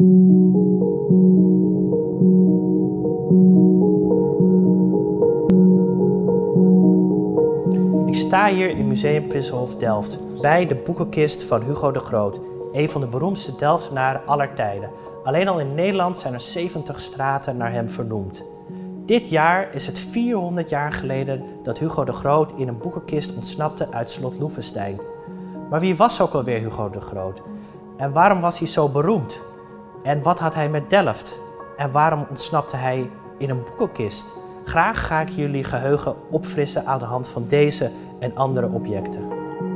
Ik sta hier in Museum Prinsenhof Delft, bij de boekenkist van Hugo de Groot, een van de beroemdste Delftenaren aller tijden. Alleen al in Nederland zijn er 70 straten naar hem vernoemd. Dit jaar is het 400 jaar geleden dat Hugo de Groot in een boekenkist ontsnapte uit slot Loevestein. Maar wie was ook alweer Hugo de Groot? En waarom was hij zo beroemd? En wat had hij met Delft? En waarom ontsnapte hij in een boekenkist? Graag ga ik jullie geheugen opfrissen aan de hand van deze en andere objecten.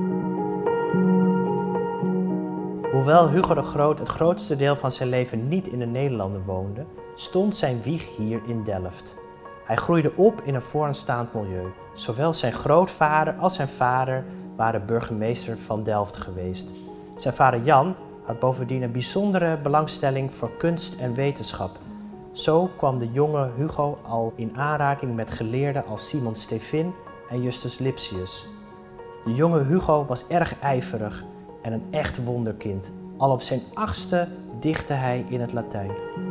Hoewel Hugo de Groot het grootste deel van zijn leven niet in de Nederlanden woonde, stond zijn wieg hier in Delft. Hij groeide op in een vooraanstaand milieu. Zowel zijn grootvader als zijn vader waren burgemeester van Delft geweest. Zijn vader Jan had bovendien een bijzondere belangstelling voor kunst en wetenschap. Zo kwam de jonge Hugo al in aanraking met geleerden als Simon Stevin en Justus Lipsius. De jonge Hugo was erg ijverig en een echt wonderkind. Al op zijn 8e dichtte hij in het Latijn.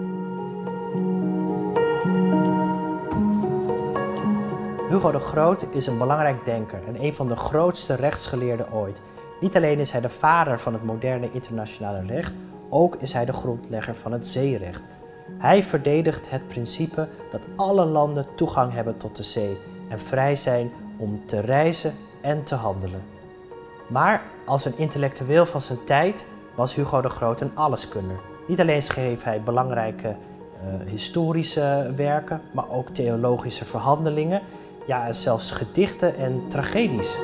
Hugo de Groot is een belangrijk denker en een van de grootste rechtsgeleerden ooit. Niet alleen is hij de vader van het moderne internationale recht, ook is hij de grondlegger van het zeerecht. Hij verdedigt het principe dat alle landen toegang hebben tot de zee en vrij zijn om te reizen en te handelen. Maar als een intellectueel van zijn tijd was Hugo de Groot een alleskunner. Niet alleen schreef hij belangrijke historische werken, maar ook theologische verhandelingen, ja, zelfs gedichten en tragedies.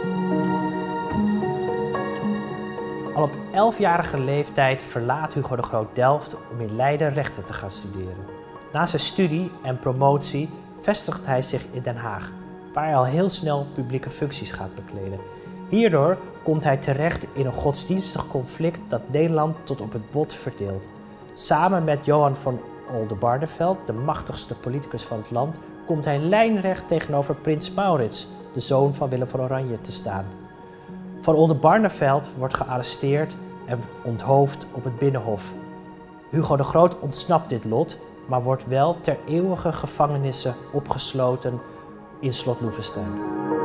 Al op 11-jarige leeftijd verlaat Hugo de Groot Delft om in Leiden rechten te gaan studeren. Na zijn studie en promotie vestigt hij zich in Den Haag, waar hij al heel snel publieke functies gaat bekleden. Hierdoor komt hij terecht in een godsdienstig conflict dat Nederland tot op het bot verdeelt. Samen met Johan van Oldenbarnevelt, de machtigste politicus van het land, komt hij lijnrecht tegenover prins Maurits, de zoon van Willem van Oranje, te staan. Van Oldenbarnevelt wordt gearresteerd en onthoofd op het Binnenhof. Hugo de Groot ontsnapt dit lot, maar wordt wel ter eeuwige gevangenissen opgesloten in slot Loevestein.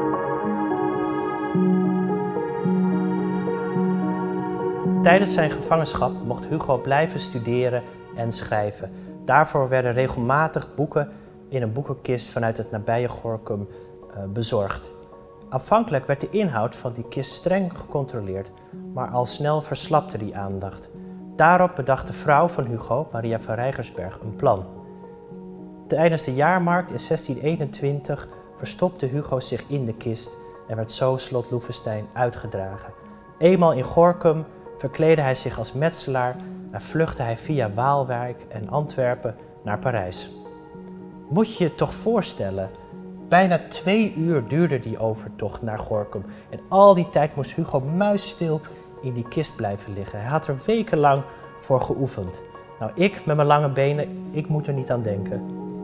Tijdens zijn gevangenschap mocht Hugo blijven studeren en schrijven. Daarvoor werden regelmatig boeken in een boekenkist vanuit het nabije Gorinchem bezorgd. Aanvankelijk werd de inhoud van die kist streng gecontroleerd, maar al snel verslapte die aandacht. Daarop bedacht de vrouw van Hugo, Maria van Rijgersberg, een plan. Tijdens de jaarmarkt in 1621 verstopte Hugo zich in de kist en werd zo slot Loevestein uitgedragen. Eenmaal in Gorinchem verkleedde hij zich als metselaar en vluchtte hij via Waalwijk en Antwerpen naar Parijs. Moet je je toch voorstellen, bijna 2 uur duurde die overtocht naar Gorinchem en al die tijd moest Hugo muisstil in die kist blijven liggen. Hij had er wekenlang voor geoefend. Nou, ik met mijn lange benen, ik moet er niet aan denken.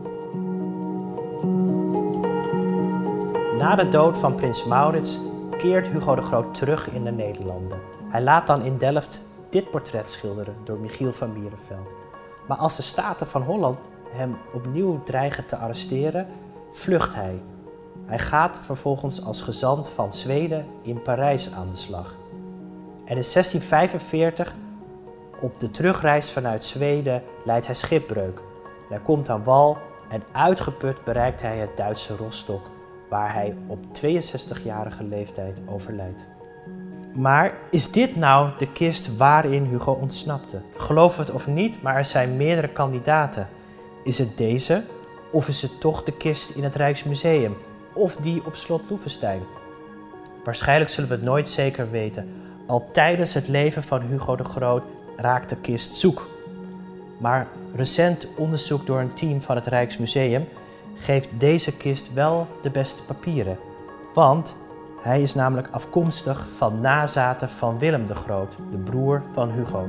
Na de dood van prins Maurits keert Hugo de Groot terug in de Nederlanden. Hij laat dan in Delft dit portret schilderen door Michiel van Mierenveld. Maar als de Staten van Holland hem opnieuw dreigen te arresteren, vlucht hij. Hij gaat vervolgens als gezant van Zweden in Parijs aan de slag. En in 1645, op de terugreis vanuit Zweden, lijdt hij schipbreuk. Hij komt aan wal en uitgeput bereikt hij het Duitse Rostock, waar hij op 62-jarige leeftijd overlijdt. Maar is dit nou de kist waarin Hugo ontsnapte? Geloof het of niet, maar er zijn meerdere kandidaten. Is het deze? Of is het toch de kist in het Rijksmuseum? Of die op slot Loevestein? Waarschijnlijk zullen we het nooit zeker weten. Al tijdens het leven van Hugo de Groot raakt de kist zoek. Maar recent onderzoek door een team van het Rijksmuseum geeft deze kist wel de beste papieren. Want hij is namelijk afkomstig van nazaten van Willem de Groot, de broer van Hugo.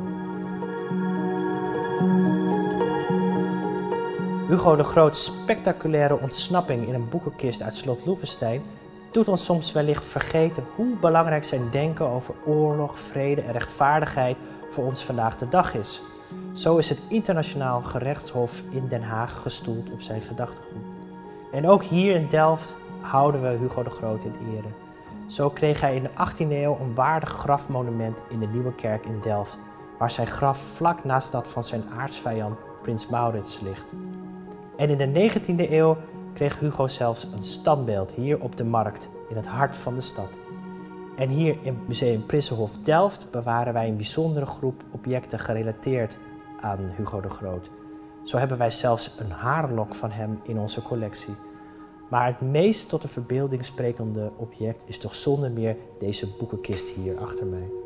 Hugo de Groot's spectaculaire ontsnapping in een boekenkist uit slot Loevestein doet ons soms wellicht vergeten hoe belangrijk zijn denken over oorlog, vrede en rechtvaardigheid voor ons vandaag de dag is. Zo is het internationaal gerechtshof in Den Haag gestoeld op zijn gedachtegoed. En ook hier in Delft houden we Hugo de Groot in ere. Zo kreeg hij in de 18e eeuw een waardig grafmonument in de Nieuwe Kerk in Delft, waar zijn graf vlak naast dat van zijn aartsvijand Prins Maurits ligt. En in de 19e eeuw kreeg Hugo zelfs een standbeeld hier op de Markt, in het hart van de stad. En hier in Museum Prinsenhof Delft bewaren wij een bijzondere groep objecten gerelateerd aan Hugo de Groot. Zo hebben wij zelfs een haarlok van hem in onze collectie. Maar het meest tot de verbeelding sprekende object is toch zonder meer deze boekenkist hier achter mij.